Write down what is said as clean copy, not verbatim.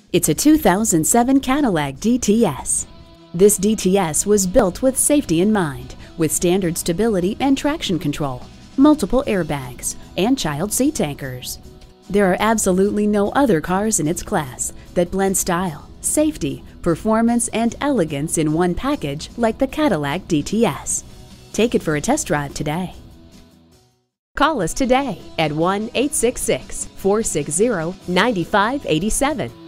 It's a 2007 Cadillac DTS. This DTS was built with safety in mind, with standard stability and traction control, multiple airbags, and child seat anchors. There are absolutely no other cars in its class that blend style, safety, performance, and elegance in one package like the Cadillac DTS. Take it for a test drive today. Call us today at 1-866-460-9587.